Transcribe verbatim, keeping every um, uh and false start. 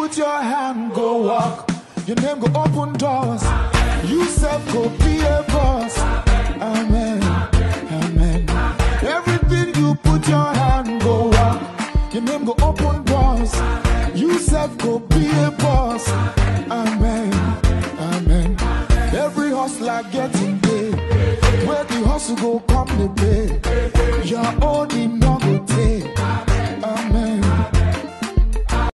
put your hand, go walk. Your name go open doors. You self go be a boss. Amen, amen. Everything you put your hand, go walk. Your name go open doors. You self go be a boss. Amen, amen. Every hustler getting paid. Where the hustle go come the pay. Your own